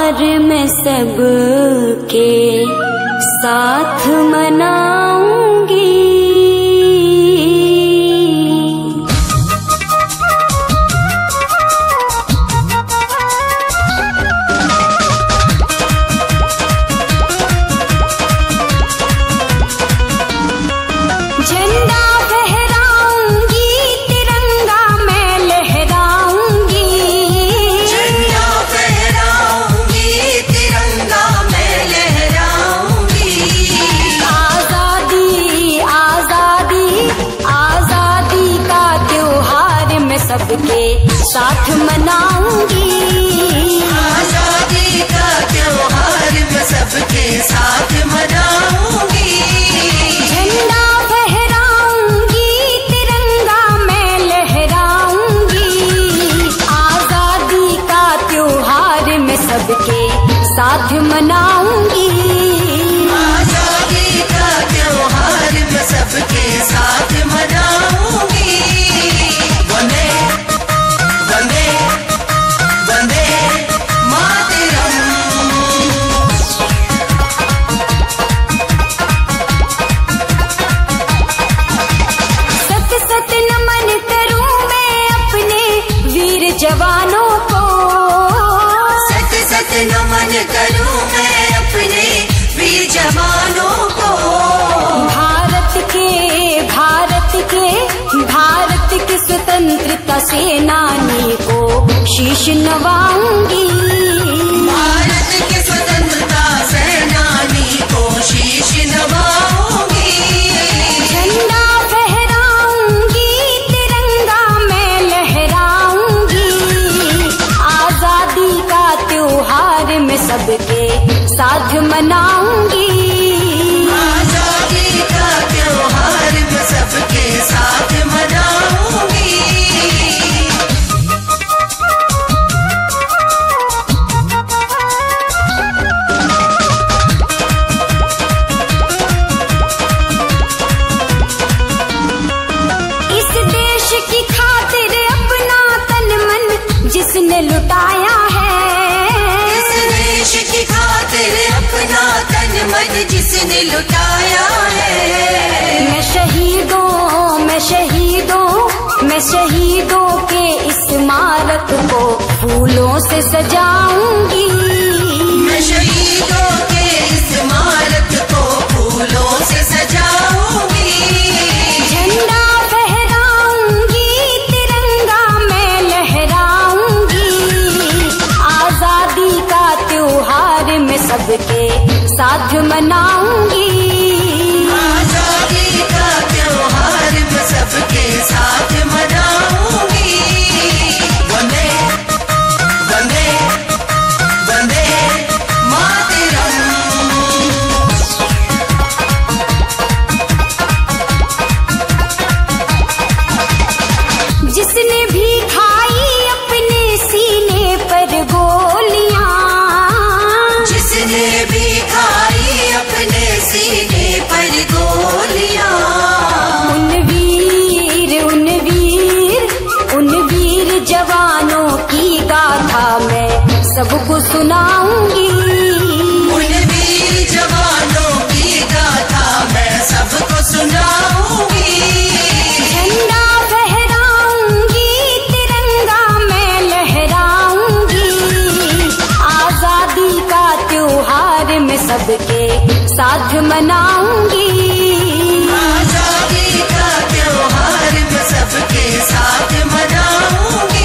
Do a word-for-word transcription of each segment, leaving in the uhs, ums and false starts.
त्योहार में सबके साथ मनाऊंगी। झंडा फहराऊंगी, तिरंगा मैं लहराऊंगी। झंडा फहराऊंगी, तिरंगा मैं लहराऊंगी। आजादी आजादी आजादी का त्योहार मैं सबके साथ मनाऊंगी। आजादी का त्योहार मैं सबके साथ मनाऊंगी। झंडा फहराऊंगी, तिरंगा मैं लहराऊंगी। आजादी का त्योहार मैं सबके साथ मनाऊंगी। आजादी का त्योहार मैं सबके साथ मनाऊंगी। वंदे वंदे वंदे मातरम। सत सत नमन करूं मैं अपने वीर जवानों को। सत सत नमन करूं मैं अपने वीर जवानों को। भारत के भारत के भारत के स्वतंत्रता सेनानी को शीश नवाऊंगी। भारत के स्वतंत्रता सेनानी को शीश नवाऊंगी। झंडा फहराऊंगी, तिरंगा मैं लहराऊंगी। आजादी का त्योहार मैं सबके साथ मनाऊंगी। आजादी का त्योहार मैं सबके साथ मनाऊंगी। इस देश की खातिर अपना तन मन जिसने लुटाया है। इस देश की खातिर अपना तन मन जिसने लुटाया है। मैं शहीदों मैं शहीदों मैं शहीदों के इस स्मारक को फूलों से सजाऊंगी। मैं शहीदों के इस स्मारक को फूलों से सजाऊंगी। झंडा फहराऊंगी, तिरंगा मैं लहराऊंगी। आजादी का त्योहार मैं सबके साथ मनाऊंगी। आजादी का त्योहार मैं सबके साथ मनाऊंगी। वंदे वंदे वंदे मातरम। जिसने भी खाई अपने सीने पर गोलियां। जिसने भी खाई अपने सीने पर गोलियां। उन वीर उन वीर उन वीर जवानों की गाथा मैं सबको सुनाऊंगी। उन वीर जवानों की गाथा मैं सबको सुनाऊंगी। झंडा फहराऊंगी, तिरंगा मैं लहराऊंगी। आजादी का त्योहार मैं सबके साथ मनाऊंगी। आजादी का त्योहार मैं सबके साथ मनाऊंगी।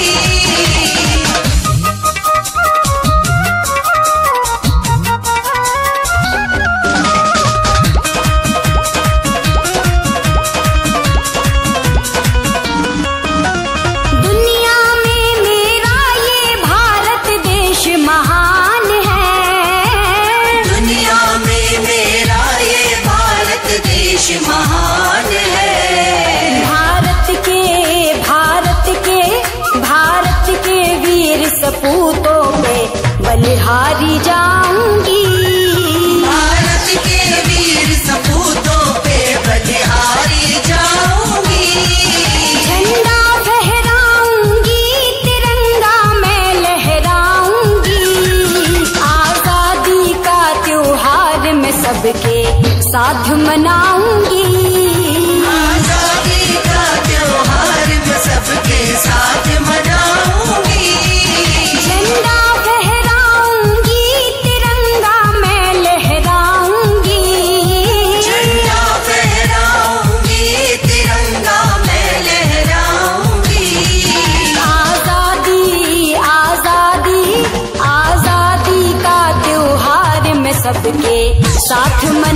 दुनिया में मेरा ये भारत देश महान है। दुनिया में मेरा ये भारत देश महान है। भारत के भारत के भारत के वीर सपूतों पे बलिहारी जाऊंगी। भारत के वीर सपूतों पे बलिहारी जाऊंगी। झंडा फहराऊंगी, तिरंगा मैं लहराऊंगी। साथ मनाऊंगी। आजादी का त्योहार मैं सबके साथ मनाऊंगी। झंडा फहराऊंगी, तिरंगा मैं लहराऊंगी। झंडा फहराऊंगी, तिरंगा मैं लहराऊंगी। आजादी आजादी आजादी का त्योहार मैं सबके साथ